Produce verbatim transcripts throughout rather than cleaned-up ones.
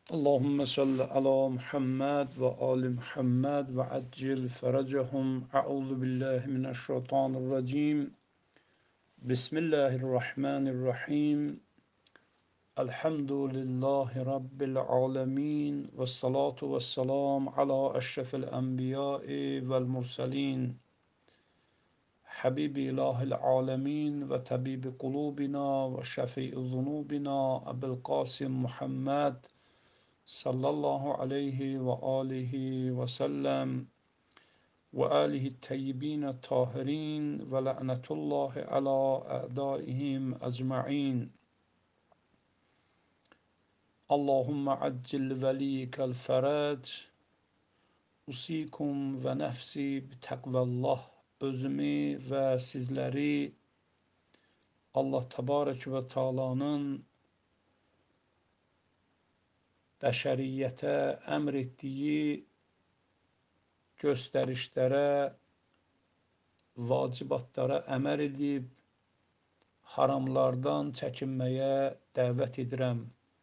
Allahümme salli ala Muhammed ve ali Muhammed ve accil feracahum. Euzu billahi mineşşeytanirracim. Bismillahirrahmanirrahim. Elhamdülillahi Rabbil alemin. Ve salatu ve selam ala eşrefil enbiyai vel mursalin. Habibi ilahil alemin ve tabibi kulubina ve şefii zunubina Ebul Kasim Muhammed sallallahu aleyhi ve alihi ve sellem ve alihi teyyibin tahirin ve la'netullahi ala a'daihim ecma'in. Allahümme accil velikel ferac. Usikum ve nefsi bitakvallah. Özümü ve sizleri Allah Tebarek ve Teala'nın beşeriyete emrettiği gösterişlere, vacibatlara əməl edib, haramlardan çəkinməyə dəvət edirəm.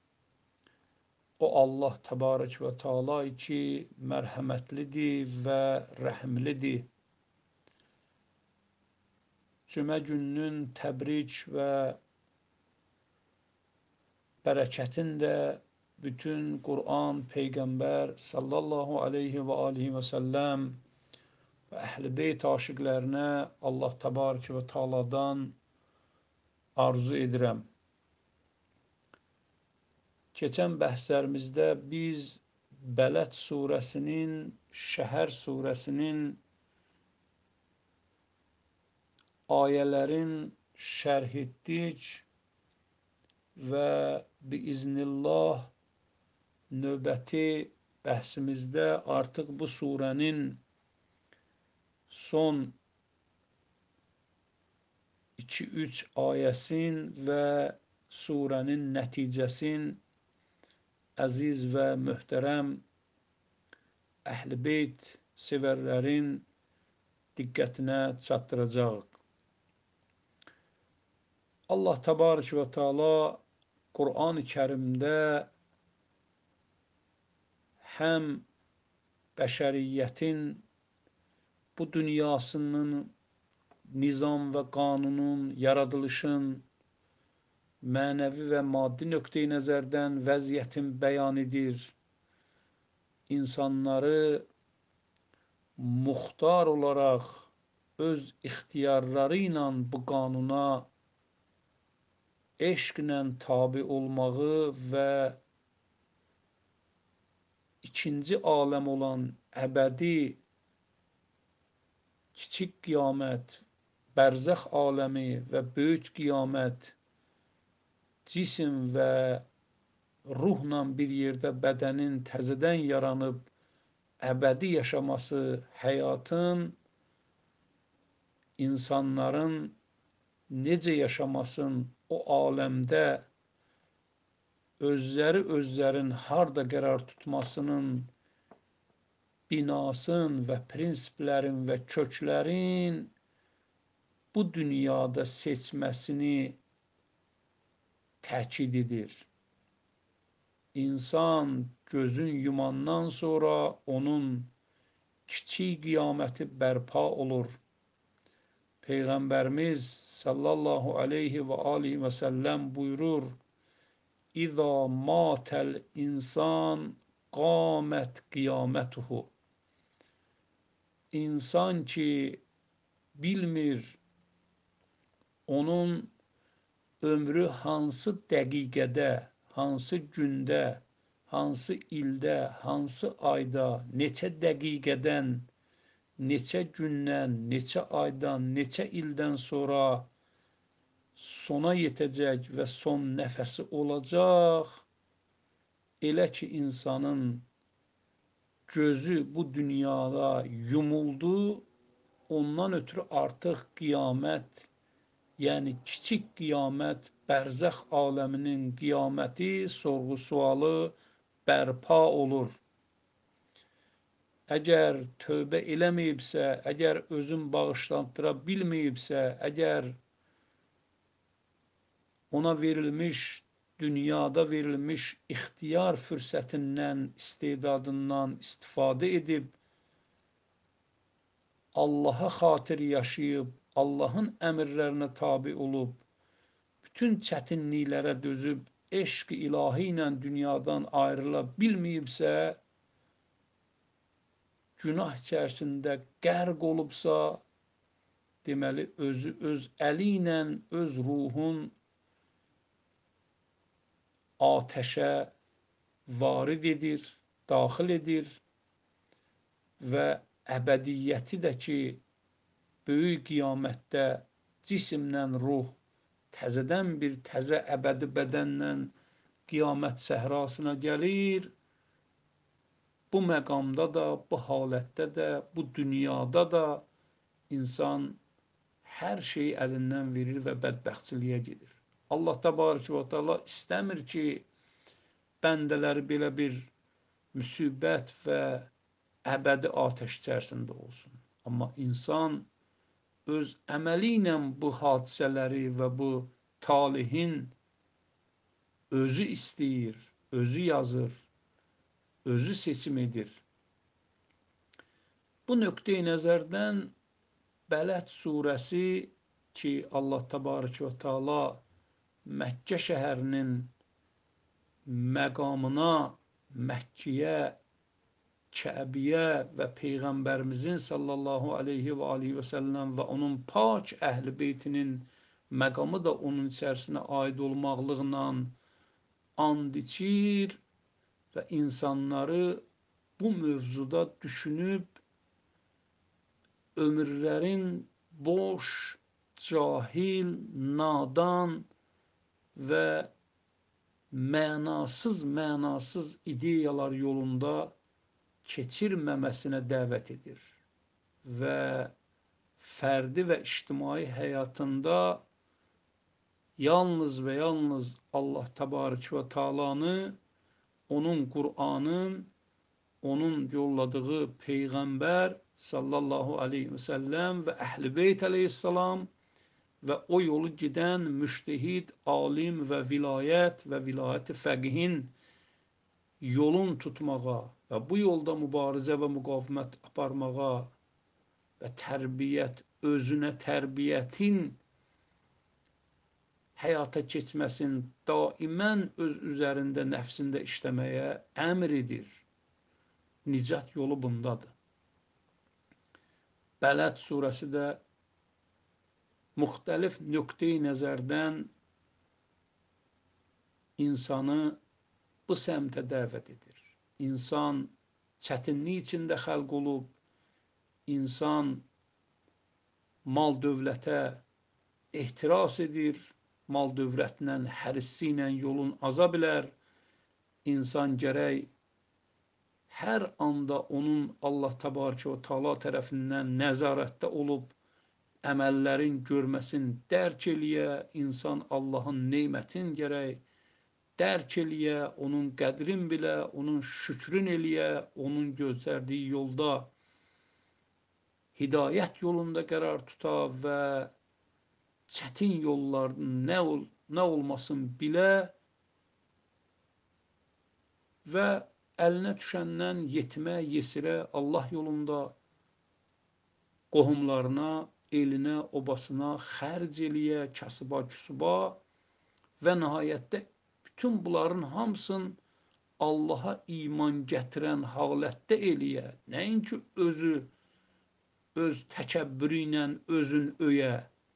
O Allah Təbarək və Teala ki, mərhəmətlidir və rəhimlidir. Cümə gününün təbrik və bərəkətin də bütün Qur'an, Peyğəmbər sallallahu aleyhi və alihi və səlləm və əhl-i beyt aşiqlərinə Allah Təbarək və Teala'dan arzu edirəm. Keçən bəhslərimizdə biz Bələd surəsinin, Şəhər surəsinin ayələrin şərh etdik və biiznillah növbəti bəhsimizdə artıq bu surənin son iki üç ayəsin və surənin nəticəsin əziz və möhtərəm əhl-i beyt sevərlərin diqqətinə çatdıracaq. Allah Təbarək və Teala Qur'an-ı Kərimdə həm bəşəriyyətin bu dünyasının nizam və qanunun, yaradılışın mənəvi və maddi nöqteyi nəzərdən vəziyyətin bəyan edir. İnsanları muxtar olaraq öz ixtiyarları ilə bu qanuna eşqlə tabi olmağı və ikinci aləm olan əbədi kiçik qiyamət, bərzəx aləmi və böyük qiyamət cisim və ruhla bir yerdə bədənin təzədən yaranıb əbədi yaşaması, həyatın insanların necə yaşamasın, o aləmdə özləri özlərin harda qərar tutmasının binasın və prinsiplərin və köklərin bu dünyada seçməsini təkid edir. İnsan gözün yumandan sonra onun kiçik qiyaməti bərpa olur. Peyğəmbərimiz sallallahu aleyhi və alihi və səlləm buyurur: İza matel insan qamət qiyamətuhu. İnsan ki bilmir onun ömrü hansı dəqiqədə, hansı gündə, hansı ildə, hansı ayda, neçə dəqiqədən, neçə gündən, neçə aydan, neçə ildən sonra sona yetəcək və son nəfəsi olacaq. Elə ki insanın gözü bu dünyada yumuldu, ondan ötürü artıq qiyamət, yəni kiçik qiyamət, bərzəx aləminin qiyaməti, sorğu sualı bərpa olur. Əgər tövbə eləməyibsə, əgər özün bağışlandıra bilməyibsə, əgər ona verilmiş dünyada verilmiş ihtiyar fürsətindən, istedadından istifadə edib, Allaha xatir yaşayıb, Allahın əmrlərinə tabi olub, bütün çətinliklərə dözüb, eşq-i ilahi ilə dünyadan ayrıla bilməyibsə, günah içərisində qərq olubsa, deməli, özü öz əli ilə öz ruhun ateşə varid edir, daxil edir və əbədiyyəti də ki, böyük qiyamətdə cisimlə ruh təzədən bir təzə əbədi bədənlə qiyamət səhrasına gəlir, bu məqamda da, bu halətdə də, bu dünyada da insan hər şeyi əlindən verir və bədbəxtçiliyə gedir. Allah təbarək və təala istəmir ki, bəndələri belə bir müsibət və əbədi atəş içərisində olsun. Amma insan öz əməli ilə bu hadisələri və bu talihin özü istəyir, özü yazır, özü seçim edir. Bu nöqteyi nəzərdən Bələd surəsi ki, Allah təbarək və təala Məkkə şəhərinin məqamına, Məkkiyə, Kəbiyə və Peyğəmbərimizin sallallahu aleyhi və aleyhi və səlləm və onun pak əhl-i beytinin məqamı da onun içərisinə aid olmaqlıqla and içir və insanları bu mövzuda düşünüb ömürlərin boş, cahil, nadan və mənasız mənasız ideyalar yolunda keçirməməsinə dəvət edir və fərdi və ictimai həyatında yalnız və yalnız Allah təbarək və təalanı, onun Qur'anın, onun yolladığı Peyğəmbər sallallahu aleyhi və səlləm və Əhl-i Beyt əleyhissalam və o yolu gedən müştehid, alim və vilayət və vilayət-i fəqihin yolun tutmağa və bu yolda mübarizə və müqavimət aparmağa və tərbiyyət, özünə tərbiyyətin həyata keçməsin, daimən öz üzərində, nəfsində işləməyə əmr edir. Nicat yolu bundadır. Bələd surəsi də müxtəlif nöqteyi nəzərdən insanı bu səmtə dəvət edir. İnsan çətinlik içində xəlq olub, insan mal dövlətə ehtiras edir, mal dövlətlə, hərisi ilə yolun aza bilər, insan gərək hər anda onun Allah təbarək və təala tərəfindən nəzarətdə olub, əməllərin görməsin, dərk eləyə, insan Allahın neymətin gərək dərk eləyə, onun qədrin bilə, onun şükrün eləyə, onun göstərdiyi yolda, hidayət yolunda qərar tuta və çətin yolların nə, ol, nə olmasın bilə və əlinə düşəndən yetimə, yesirə, Allah yolunda qohumlarına, elinə, obasına xərc eləyə, kasıba, küsuba və nəhayətdə bütün bunların hamısını Allaha iman gətirən halətdə eləyə, nəinki özü, öz təkəbbürü ilə özün öyə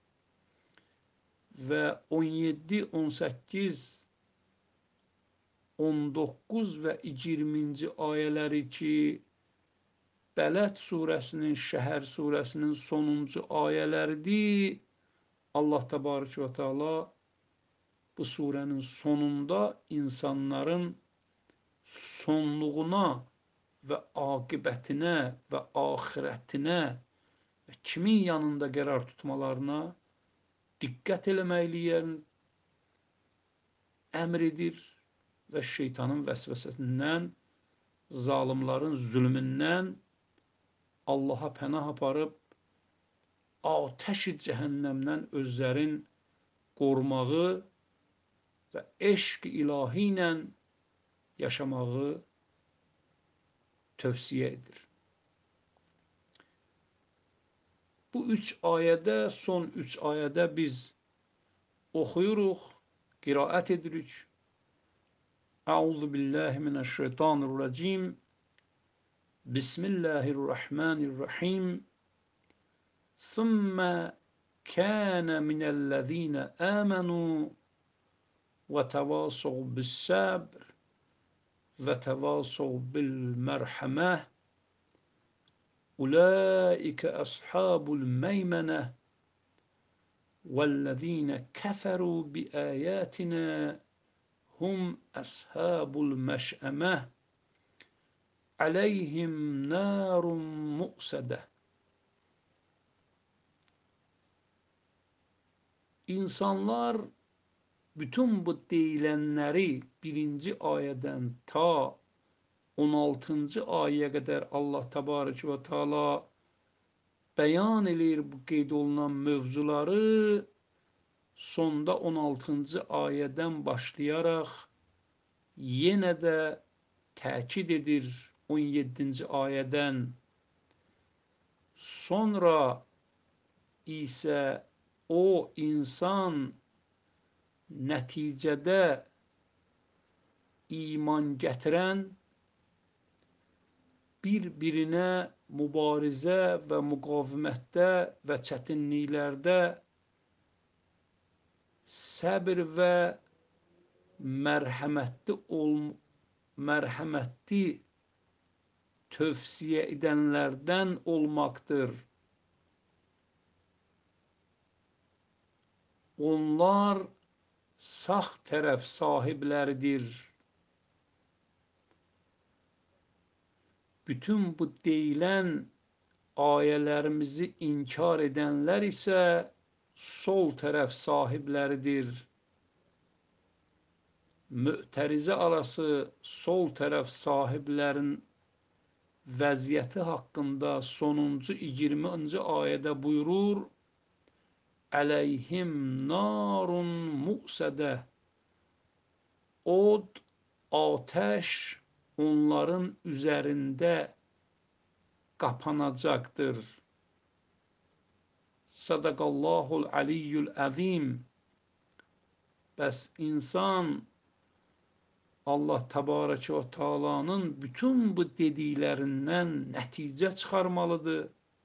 və on yeddi, on səkkiz, on doqquz və iyirminci ayələri ki, Bələd surəsinin, Şəhər surəsinin sonuncu ayələridir. Allah təbarək və təala bu surənin sonunda insanların sonluğuna və aqibətinə və axirətinə və kimin yanında qərar tutmalarına diqqət eləməliyin əmr edir və şeytanın vəsvəsəsindən, zalimların zülmündən Allaha pənah aparıb atəş-i cəhənnəmdən özlərin qorumağı və eşq ilahi ilə yaşamağı tövsiyə edir. Bu üç ayədə, son üç ayədə biz oxuyuruq, qiraət edirik. Əuzu billahi mineşşeytanirracim. Bismillahirrahmanirrahim. Thumma kana minellezine amenu ve tevasav bis-sabr ve tevasav bil-merhameh. Ulaike ashabul meymene vellezine keferu bi ayatina hum ashabul meş'emeh. Aleyhim narun mu'sede. İnsanlar bütün bu deyilenleri birinci ayeden ta on altıncı ayeye kadar Allah Tebareke ve Teala beyan edir bu qeyd olunan mövzuları. Sonda on altıncı ayeden başlayarak yenə də təkid edir on yeddinci ayədən. Sonra isə o insan nəticədə iman gətirən, bir-birinə mübarizə və müqavimətdə və çətinliklərdə səbr və mərhəmətli ol, mərhəmətli tövsiyə edənlərdən olmaqdır. Onlar sağ tərəf sahibləridir. Bütün bu deyilən ayələrimizi inkar edənlər isə sol tərəf sahibləridir. Mü'tərizə arası sol tərəf sahiblərin vəziyyəti haqqında sonuncu iyirminci ayədə buyurur: Əleyhim narun mu'sədə. Od, ateş onların üzərində qapanacaqdır. Sadaqallahul aliyyul azim. Bəs insan Allah Təbarəkə və Teala'nın bütün bu dediklərindən nəticə çıxarmalıdır.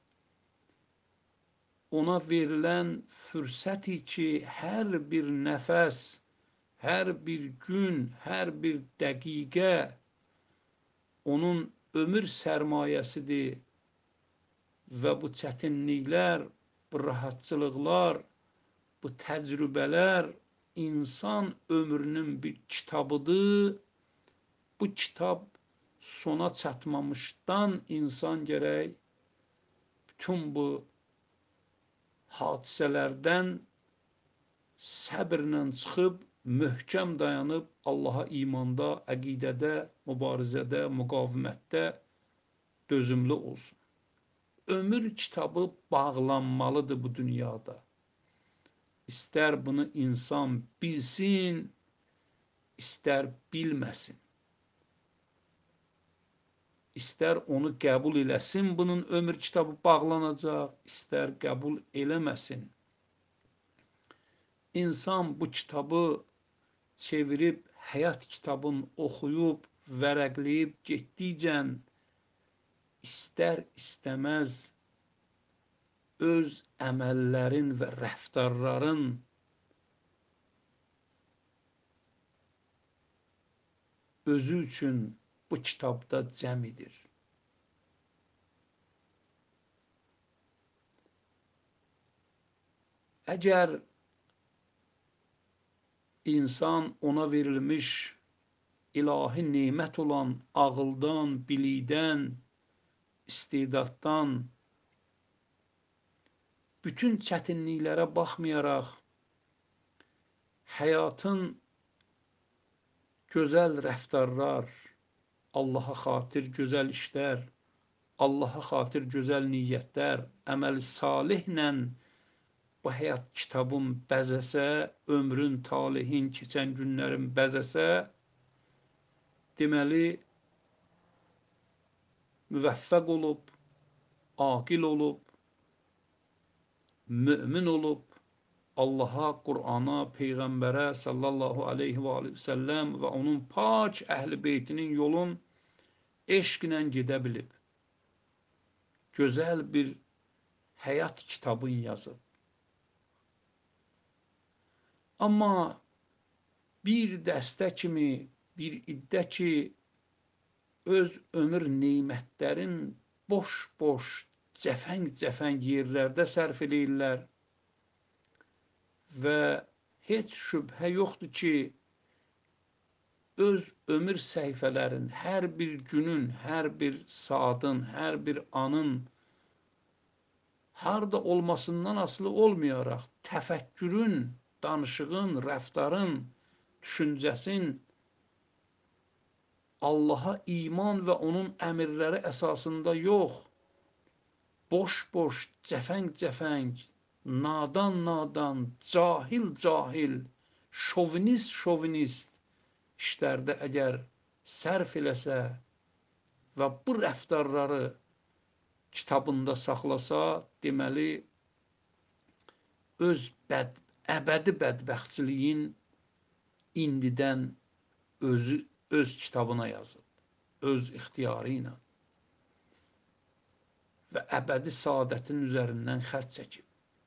Ona verilən fürsəti ki, hər bir nəfəs, hər bir gün, hər bir dəqiqə onun ömür sərmayəsidir və bu çətinliklər, bu rahatçılıqlar, bu təcrübələr insan ömrünün bir kitabıdır. Bu kitab sona çatmamışdan insan gərək bütün bu hadisələrdən səbrlə çıxıb, möhkəm dayanıb Allaha imanda, əqidədə, mübarizədə, müqavimətdə dözümlü olsun. Ömür kitabı bağlanmalıdır bu dünyada. İstər bunu insan bilsin, istər bilməsin. İstər onu qəbul eləsin, bunun ömür kitabı bağlanacaq, istər qəbul eləməsin. İnsan bu kitabı çevirib, həyat kitabını oxuyub, vərəqləyib getdikcə istər istəməz öz əməllərin və rəftarların özü üçün bu kitabda cəmidir. Əgər insan ona verilmiş ilahi nemət olan ağıldan, bilikdən, istedaddan, bütün çətinliklərə baxmayaraq həyatın gözəl rəftarlar, Allaha xatir gözəl işlər, Allaha xatir gözəl niyyətlər, əməl salihlə bu həyat kitabın bəzəsə, ömrün, talihin, keçən günlərin bəzəsə, deməli, müvəffəq olub, aqil olub, mümin olub, Allaha, Qur'ana, Peyğəmbərə sallallahu aleyhi və aleyhi və səlləm və onun pak əhl-i beytinin yolun eşqlə gedə bilib. Gözəl bir həyat kitabın yazıb. Amma bir dəstə kimi, bir iddə ki, öz ömür neymətlərin boş-boş, cəfəng-cəfəng yerlərdə sərf eləyirlər və heç şübhə yoxdur ki, öz ömür səhifələrin, hər bir günün, hər bir saatın, hər bir anın harda olmasından asılı olmayaraq təfəkkürün, danışığın, rəftarın, düşüncəsin Allaha iman və onun əmirləri əsasında yox, boş-boş, cəfəng-cəfəng, nadan-nadan, cahil-cahil, şovinist-şovinist işlərdə əgər sərf eləsə və bu rəftarları kitabında saxlasa, deməli, öz bəd, əbədi bədbəxtçiliyin indidən özü öz kitabına yazıb, öz ixtiyarı ilə və əbədi saadətin üzərindən xətt çəkib.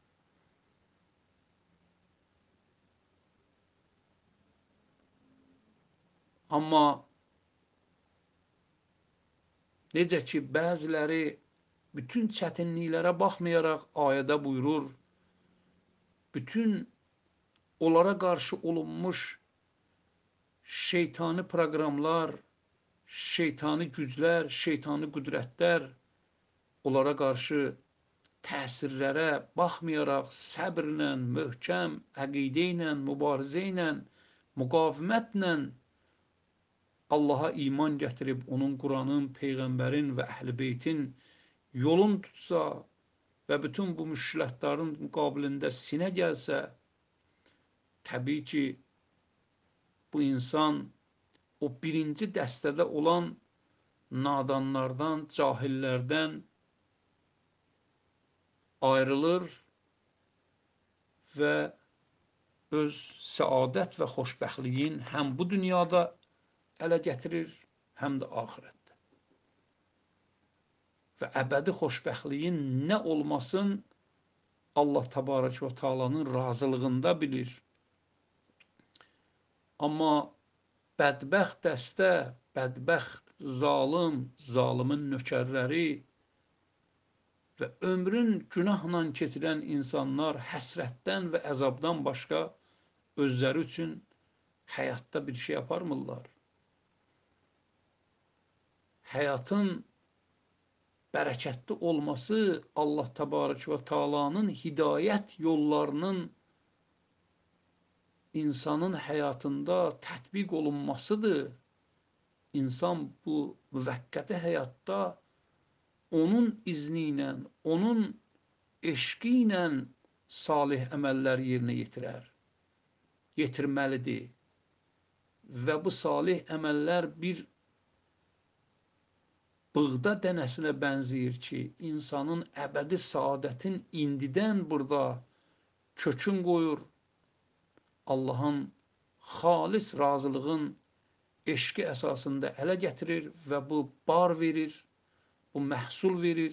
Amma necə ki, bəziləri bütün çətinliklərə baxmayaraq ayədə buyurur, bütün onlara qarşı olunmuş şeytani proqramlar, şeytani güclər, şeytani qüdrətlər onlara qarşı təsirlərə baxmayaraq səbrlə, möhkəm əqidə ilə, mübarizə ilə, müqavimətlə Allaha iman gətirib, onun Quranın, Peyğəmbərin və Əhl-i Beytin yolun tutsa və bütün bu müşkilətlərin müqabilində sinə gəlsə, təbii ki, bu insan o birinci dəstədə olan nadanlardan, cahillərdən ayrılır və öz səadət və xoşbəxtliyin həm bu dünyada ələ gətirir, həm də axirətdə. Və əbədi xoşbəxtliyin nə olmasın Allah Təbarək və Teala'nın razılığında bilir. Amma bədbəxt dəstə, bədbəxt zalım, zalimin nökərləri və ömrün günahla keçirən insanlar həsrətdən və əzabdan başqa özləri üçün həyatda bir şey yaparmırlar. Həyatın bərəkətli olması Allah Təbarək və Teala'nın hidayət yollarının insanın həyatında tətbiq olunmasıdır. İnsan bu müvəqqəti həyatda onun izni ilə, onun eşqi ilə salih əməllər yerinə yetirər, yetirməlidir. Və bu salih əməllər bir buğda dənəsinə bənzəyir ki, insanın əbədi saadətin indidən burada kökün qoyur, Allahın xalis razılığın eşqi əsasında ələ gətirir və bu bar verir, bu məhsul verir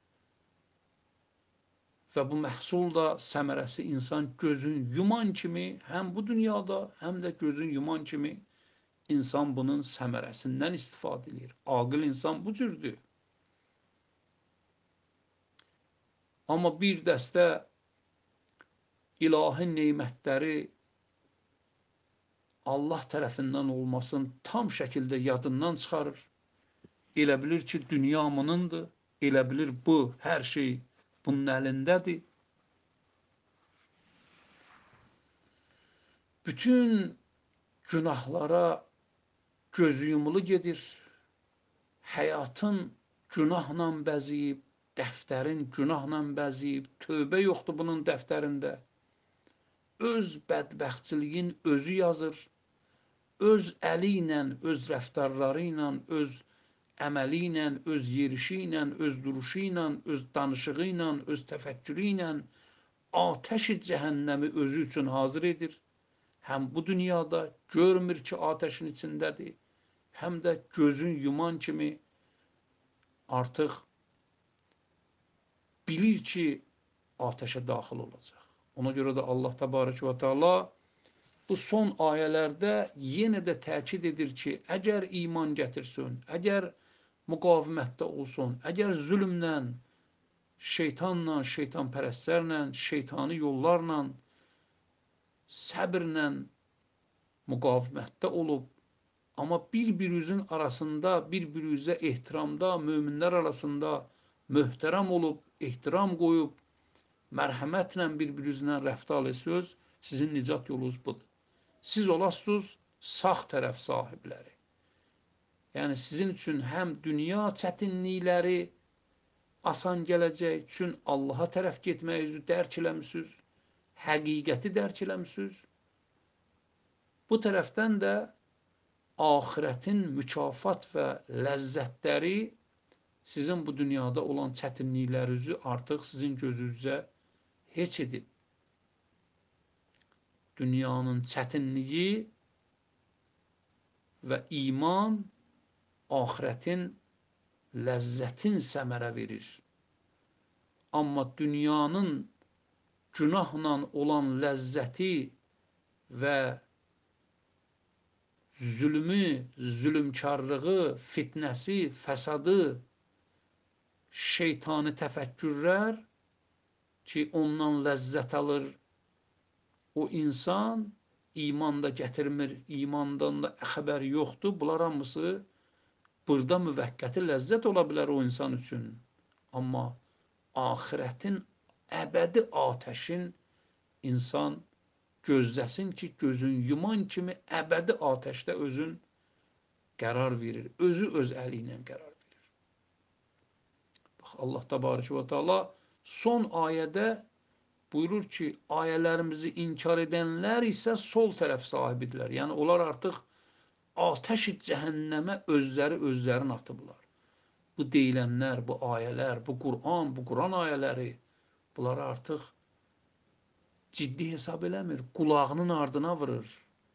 və bu məhsul da səmərəsi insan gözün yuman kimi, həm bu dünyada, həm də gözün yuman kimi insan bunun səmərəsindən istifadə edir. Aqil insan bu cürdür. Amma bir dəstə ilahi neymətləri Allah tərəfindən olmasın tam şəkildə yadından çıxarır. Elə bilir ki, dünya bunundur. Elə bilir bu, hər şey bunun əlindədir. Bütün günahlara gözü yumulu gedir. Həyatın günahla bəziyib, dəftərin günahla bəzəyib, tövbə yoxdur bunun dəftərində. Öz bədbəxtçiliyin özü yazır. Öz əli ilə, öz rəftarları ilə, öz əməli ilə, öz yerişi ilə, öz duruşu ilə, öz danışığı ilə, öz təfəkkürü ilə ateş-i cəhənnəmi özü üçün hazır edir. Həm bu dünyada görmür ki, ateşin içindədir, həm də gözün yuman kimi artıq bilir ki, ateşə daxil olacaq. Ona görə də Allah təbarək və teala bu son ayələrdə yenə də təkid edir ki, əgər iman gətirsin, əgər müqavimətdə olsun, əgər zülmlə, şeytanla, şeytanpərəstlərlə, şeytani yollarla, səbirlə müqavimətdə olub, amma bir-birinizin arasında, bir-birinizə ehtiramda, möminlər arasında möhtərəm olub, ehtiram qoyub, mərhəmətlə bir-birinizlə rəftar etsiniz, sizin nicat yolunuz budur. Siz olasınız sağ tərəf sahibləri. Yəni sizin üçün həm dünya çətinlikləri asan gələcək, üçün Allaha tərəf getməyinizi dərk eləmişsiniz, həqiqəti dərk eləmişsiniz. Bu tərəfdən də axirətin mükafat və ləzzətləri sizin bu dünyada olan çətinliklərinizi artıq sizin gözünüzə heç edib. Dünyanın çətinliyi və iman axirətin ləzzətin səmərə verir. Amma dünyanın günahla olan ləzzəti və zülmü, zülmkarlığı, fitnəsi, fəsadı, şeytani təfəkkürlər ki, ondan ləzzət alır, o insan iman da gətirmir, imandan da xəbər yoxdur. Bunlar hamısı burada müvəqqəti ləzzət ola bilər o insan üçün. Amma axirətin əbədi ateşin insan gözləsin ki, gözün yuman kimi əbədi ateşdə özün qərar verir. Özü öz əli ilə qərar verir. Bax, Allah təbarək və teala son ayədə buyurur ki, ayələrimizi inkar edənlər isə sol tərəf sahibidirlər. Yəni, onlar artıq ateş-i cəhənnəmə özləri özlərini atıblar. Bu deyilənlər, bu ayələr, bu Qur'an, bu Qur'an ayələri, bunları artıq ciddi hesab eləmir. Qulağının ardına vurur.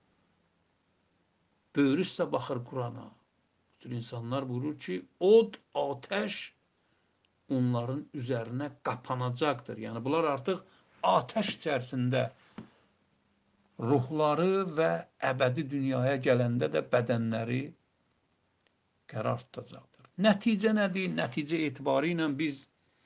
Böyrü üstə baxır Qur'ana. Bütün insanlar buyurur ki, od, ateş onların üzərinə qapanacaqdır. Yəni, bunlar artıq ateş içərisində ruhları və əbədi dünyaya gələndə də bədənləri qərar tutacaqdır. Nəticə nədir? Nəticə etibarı ilə biz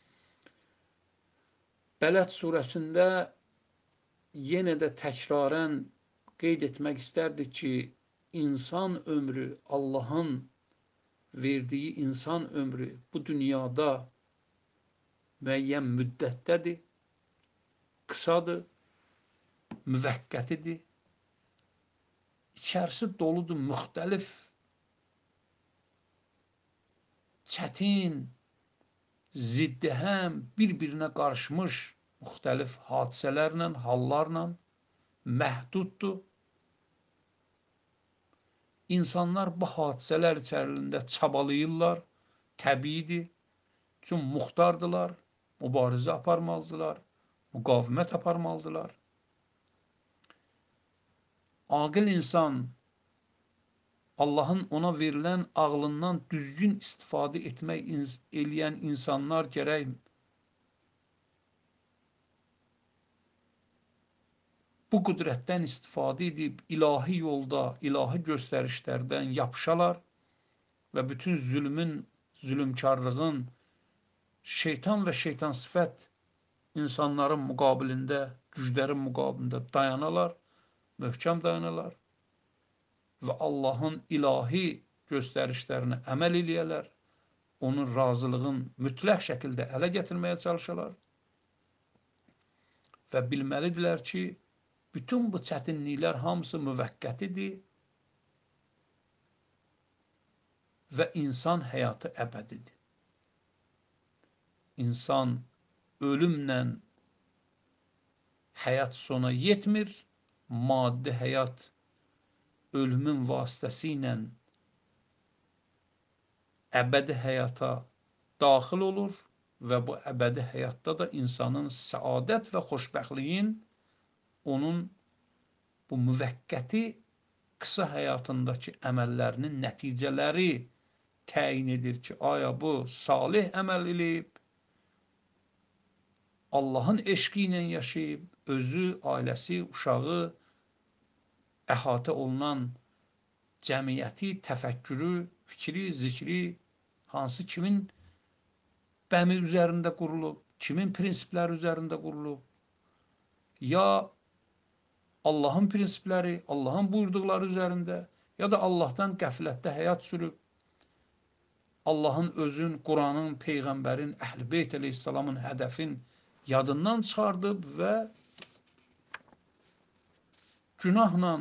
Bələd surəsində yenə də təkrarən qeyd etmək istərdik ki, insan ömrü, Allahın verdiyi insan ömrü bu dünyada müəyyən müddətdədir, qısadır, müvəqqətidir. İçərisi doludur müxtəlif, çətin, ziddihəm, bir-birinə qarışmış müxtəlif hadisələrlə, hallarla məhduddur. İnsanlar bu hadisələr içərisində çabalayırlar, təbiidir. Çünki muxtardılar, mübarizə aparmalıdırlar, müqavimət aparmalıdırlar. Aqil insan Allahın ona verilən ağlından düzgün istifadə etmək eləyən insanlar gərək bu qüdrətdən istifadə edib ilahi yolda, ilahi göstərişlərdən yapışalar və bütün zülmün, zülmkarlığın, şeytan və şeytan sifət insanların müqabilində, güclərin müqabilində dayanalar, möhkəm dayanalar və Allahın ilahi göstərişlərinə əməl eləyərlər, onun razılığın mütləq şəkildə ələ gətirməyə çalışırlar və bilməlidirlər ki, bütün bu çətinliklər hamısı müvəqqətidir və insan həyatı əbədidir. insan ölümlə həyat sona yetmir, maddi həyat ölümün vasitəsilə əbədi həyata daxil olur və bu əbədi həyatda da insanın səadət və xoşbəxtliyin onun bu müvəqqəti qısa həyatındakı əməllərinin nəticələri təyin edir ki, aya bu salih əməl eləyib, Allahın eşqi ilə yaşayıb, özü, ailəsi, uşağı, əhatə olunan cəmiyyəti, təfəkkürü, fikri, zikri, hansı kimin bəmi üzərində qurulub, kimin prinsipləri üzərində qurulub, ya Allahın prinsipləri, Allahın buyurduqları üzərində, ya da Allahdan qəflətdə həyat sürüb, Allahın özün, Quranın, Peyğəmbərin, Əhl-i Beyt əleyhissalamın hədəfin yadından çıxardıb və günahla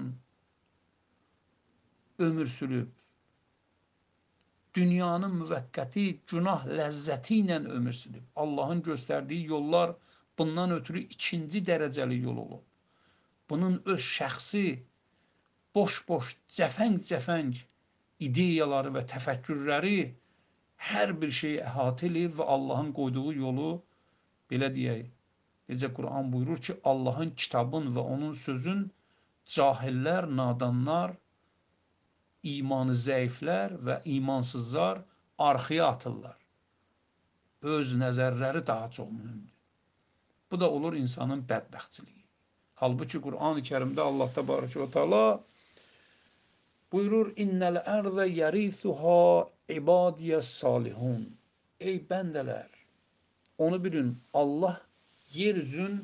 ömür sürüb, dünyanın müvəqqəti günah ləzzəti ilə ömür sürüb. Allahın göstərdiyi yollar bundan ötürü ikinci dərəcəli yol olub. Bunun öz şəxsi, boş-boş, cəfəng-cəfəng ideyaları və təfəkkürləri hər bir şeyi əhatə eləyib və Allahın qoyduğu yolu, belə deyək, necə Quran buyurur ki, Allahın kitabın və onun sözün cahillər, nadanlar, imanı zəiflər və imansızlar arxaya atırlar. Öz nəzərləri daha çox mühümdür. Bu da olur insanın bədbəxtçiliyi. Halbuki Quran-ı Kərimdə Allah təbarəkə və təala buyurur: "İnnel ərdə yerisuha ibadiyes salihun." Ey bəndələr, onu bilin, Allah yeryüzün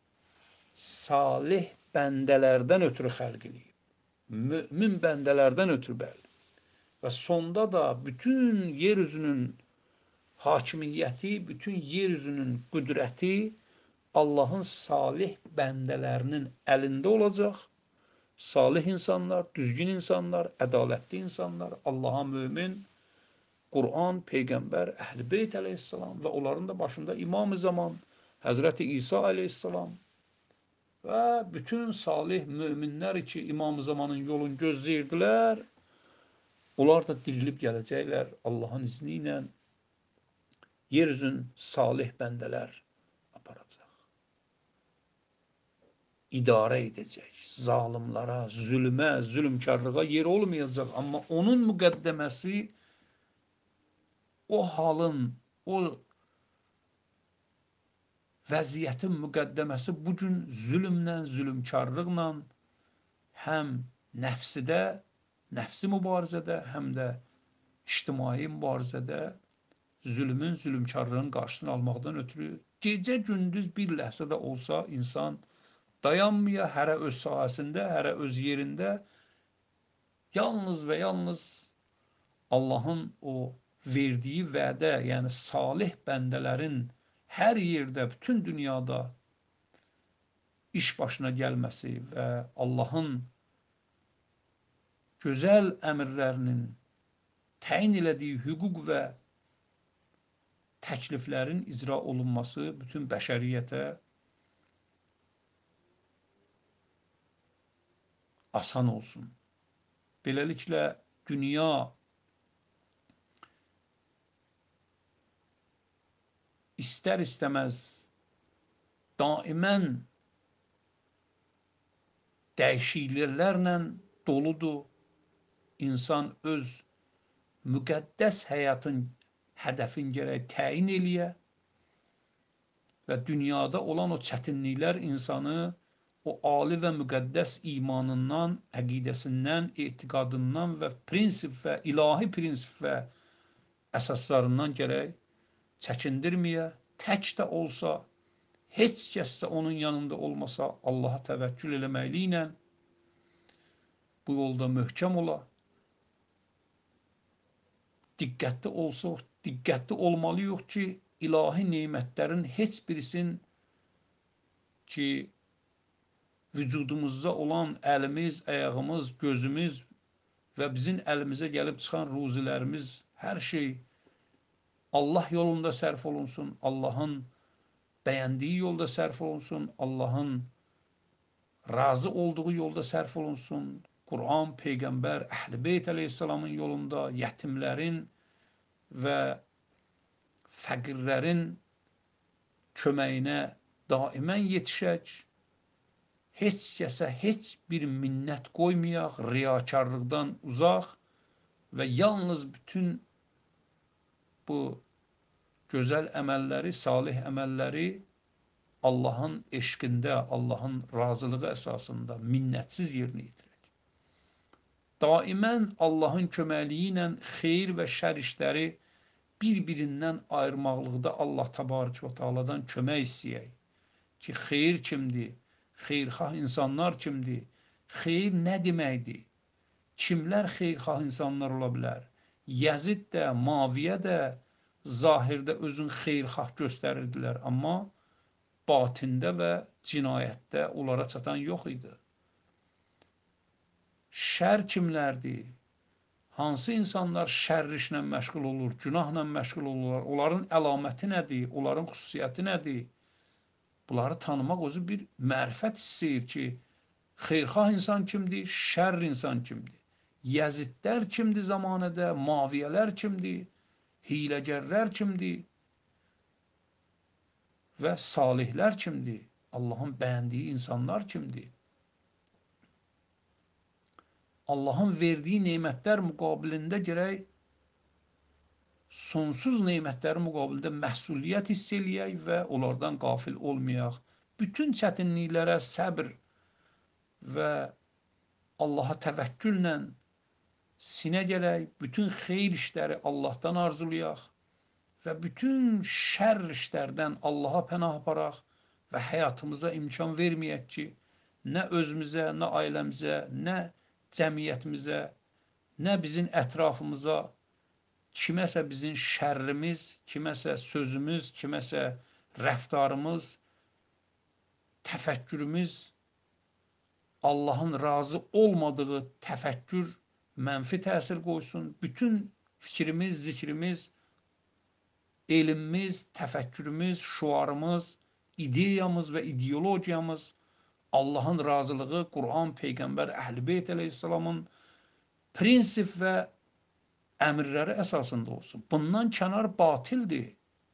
salih bəndələrdən ötürü xəlq eləyib. Mümin bəndələrdən ötürü bəli. Və sonda da bütün yeryüzünün hakimiyyəti, bütün yeryüzünün qüdrəti Allahın salih bəndələrinin əlində olacaq. Salih insanlar, düzgün insanlar, ədalətli insanlar, Allaha mömin, Quran, Peyğəmbər, Əhl-i Beyt əleyhissalam və onların da başında İmam-ı Zaman, Həzrəti İsa əleyhissalam və bütün salih möminlər ki, İmam-ı Zamanın yolunu gözləyirdilər, onlar da dirilib gələcəklər Allahın izni ilə, yeryüzün salih bəndələr aparacaq. İdarə edəcək, zalimlara, zülmə, zülmkarlığa yer olmayacaq, amma onun müqəddəməsi, o halın, o vəziyyətin müqəddəməsi bugün zülmlə, zülmkarlıqla həm nəfsidə, nəfsi mübarizədə, həm də ictimai mübarizədə zülmün, zülmkarlığın qarşısını almaqdan ötürü gecə-gündüz bir ləhzə də olsa insan dayanmaya, hərə öz sahəsində, hərə öz yerində, yalnız və yalnız Allahın o verdiyi vədə, yəni salih bəndələrin hər yerdə, bütün dünyada iş başına gəlməsi və Allahın gözəl əmrlərinin təyin elədiyi hüquq və təkliflərin icra olunması bütün bəşəriyyətə asan olsun. Beləliklə, dünya istər-istəməz daimən dəyişikliklərlə doludur. İnsan öz müqəddəs həyatın hədəfin gərək təyin eləyə və dünyada olan o çətinliklər insanı o ali və müqəddəs imanından, əqidəsindən, etiqadından və prinsip və ilahi prinsip və əsaslarından gərək çəkindirməyə, tək də olsa, heç kəssə onun yanında olmasa, Allaha təvəkkül eləməklə ilə bu yolda möhkəm ola, diqqətli olsa, diqqətli olmalıyıq ki, ilahi nemətlərin heç birisin ki, vücudumuzda olan əlimiz, əyağımız, gözümüz və bizim əlimizə gəlib çıxan ruzilərimiz, hər şey Allah yolunda sərf olunsun, Allahın bəyəndiyi yolda sərf olunsun, Allahın razı olduğu yolda sərf olunsun. Quran, Peyğəmbər, Əhl-i Beyt əleyhissalamın yolunda yetimlərin və fəqirlərin köməyinə daimən yetişək. Heç kəsə heç bir minnət qoymayaq, riyakarlıqdan uzaq və yalnız bütün bu gözəl əməlləri, salih əməlləri Allahın eşqində, Allahın razılığı əsasında minnətsiz yerinə yetirək. Daimən Allahın köməkliyi ilə xeyir və şər işləri bir-birindən ayırmaqlıqda Allah təbarək və teala'dan kömək istəyək ki, xeyir kimdir, xeyirxah insanlar kimdir, xeyir nə deməkdir, kimlər xeyirxah insanlar ola bilər? Yəzid də, Muaviyə də zahirdə özün xeyirxah göstərirdilər, amma batində və cinayətdə onlara çatan yox idi. Şər kimlərdir? Hansı insanlar şərr işlə məşğul olur, günahla məşğul olurlar? Onların əlaməti nədir? Onların xüsusiyyəti nədir? Bunları tanımaq özü bir mərifət istəyir ki, xeyirxah insan kimdir, şərr insan kimdir? Yəzidlər kimdir zamanədə? Muaviyələr kimdir? Hiləgərlər kimdir? Və salihlər kimdir? Allahın bəyəndiyi insanlar kimdir? Allahın verdiyi nemətlər müqabilində gərək sonsuz nemətləri müqabilində məhsuliyyət hiss eləyək və onlardan qafil olmayaq. Bütün çətinliklərə səbr və Allaha təvəkküllə sinə gələk, bütün xeyir işləri Allahdan arzulayaq və bütün şər işlərdən Allaha pənah aparaq və həyatımıza imkan verməyək ki, nə özümüzə, nə ailəmizə, nə cəmiyyətimizə, nə bizim ətrafımıza kiməsə bizim şərrimiz, kiməsə sözümüz, kiməsə rəftarımız, təfəkkürümüz Allahın razı olmadığı təfəkkür mənfi təsir qoysun. Bütün fikrimiz, zikrimiz, elmimiz, təfəkkürümüz, şuarımız, ideyamız və ideologiyamız Allahın razılığı, Quran, Peyğəmbər, Əhl-i Beyt əleyhissalamın prinsip və əmrləri əsasında olsun. Bundan kənar batildir.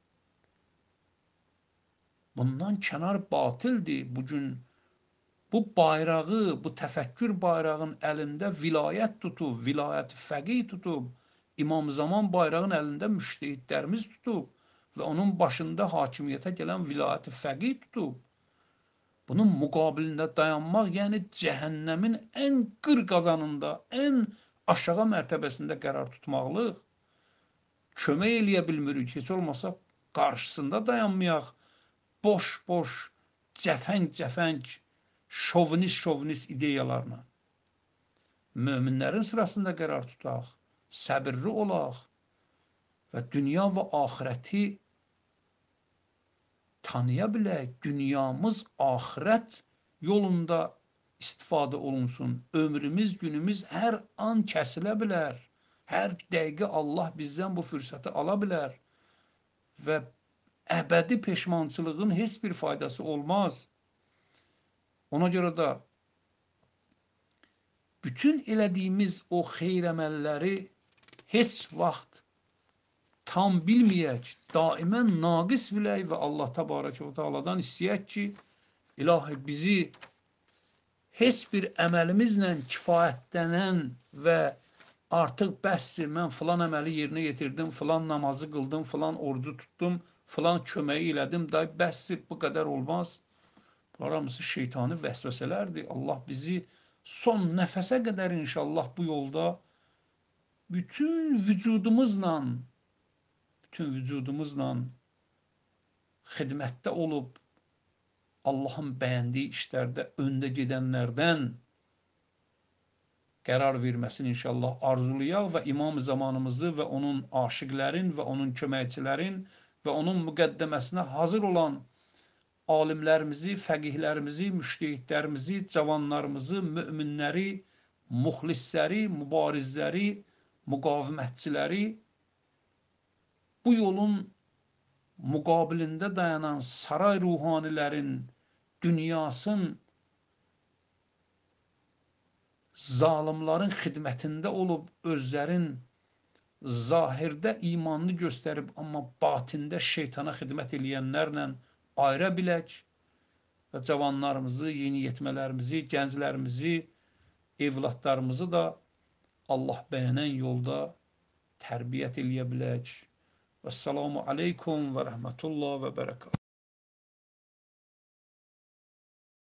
Bundan kənar batildir. Bugün bu bayrağı, bu təfəkkür bayrağın əlində vilayət tutub, vilayət fəqih tutub, İmam Zaman bayrağın əlində müştehidlərimiz tutub və onun başında hakimiyyətə gələn vilayət fəqih tutub. Bunun müqabilində dayanmaq, yəni cəhənnəmin ən qır qazanında, ən aşağı mərtəbəsində qərar tutmaqlıq, kömək eləyə bilmirik, heç olmasa qarşısında dayanmayaq, boş-boş, cəfəng-cəfəng, şovinist-şovinist ideyalarla. Möminlərin sırasında qərar tutaq, səbirli olaq və dünya və axirəti tanıya bilək, dünyamız axirət yolunda istifadə olunsun. Ömrümüz, günümüz hər an kəsilə bilər. Hər dəqiqə Allah bizdən bu fürsəti ala bilər və əbədi peşmançılığın heç bir faydası olmaz. Ona görə də bütün elədiyimiz o xeyr əməlləri heç vaxt tam bilməyək, daimən naqis bilək və Allah təbarək və teala'dan istəyək ki, ilahi bizi heç bir əməlimizlə kifayətlənən və artıq bəsdir, mən filan əməli yerinə yetirdim, filan namazı qıldım, filan orucu tutdum, filan köməyi elədim, day bəsdir, bu qədər olmaz. Bunlar hamısı şeytani vəsvəsələrdir. Allah bizi son nəfəsə qədər inşallah bu yolda bütün vücudumuzla bütün vücudumuzla xidmətdə olub Allahın bəyəndiyi işlərdə öndə gedənlərdən qərar verməsini inşallah arzulayaq və İmam zamanımızı və onun aşiqlərin və onun köməkçilərin və onun müqəddəməsinə hazır olan alimlərimizi, fəqihlərimizi, müştehidlərimizi, cavanlarımızı, möminləri, muxlisləri, mübarizləri, müqavimətçiləri bu yolun muqabilində dayanan saray ruhanilərin, dünyasın, zalimların xidmətində olub, özlərin zahirdə imanını göstərib, amma batində şeytana xidmət eləyənlərlə ayıra bilək və cavanlarımızı, yeniyetmələrimizi, gənclərimizi, evladlarımızı da Allah bəyənən yolda tərbiyyət eləyə bilək. Vəssalamu aleykum və rəhmətullah və bərəkət.